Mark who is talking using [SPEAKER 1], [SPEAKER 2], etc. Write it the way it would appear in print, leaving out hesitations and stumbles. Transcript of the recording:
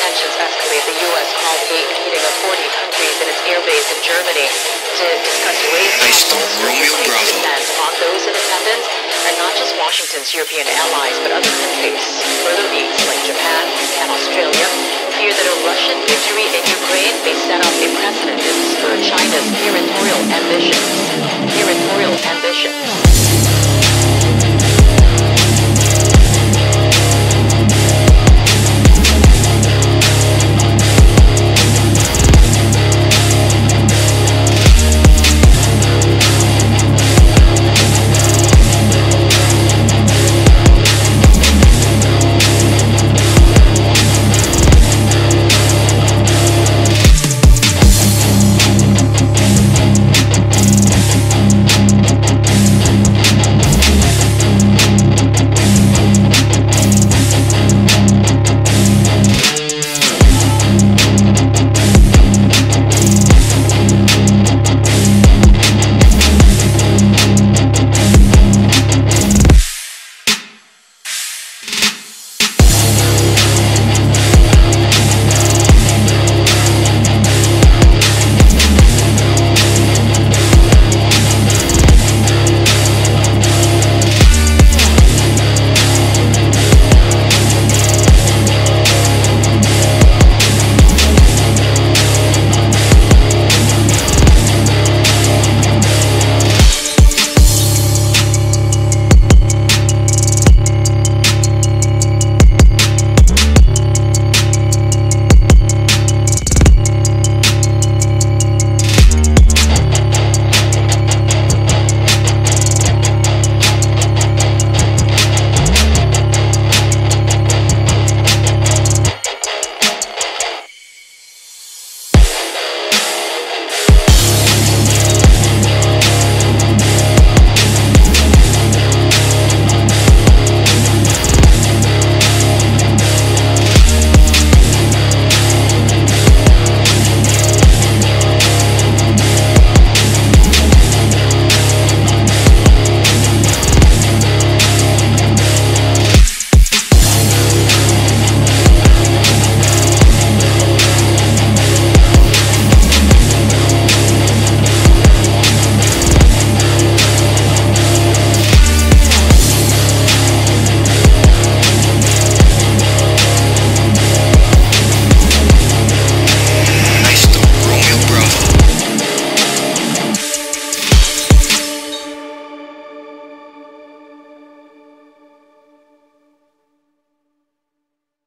[SPEAKER 1] tensions escalate, the U.S. called a meeting of 40 countries in its airbase in Germany to discuss ways to
[SPEAKER 2] Icestorm, Romeo Bravo.
[SPEAKER 1] among those in attendance, and not just Washington's European allies, but other countries further east, like Japan and Australia, fear that a Russian victory in Ukraine may set up a precedent and spur China's territorial ambitions.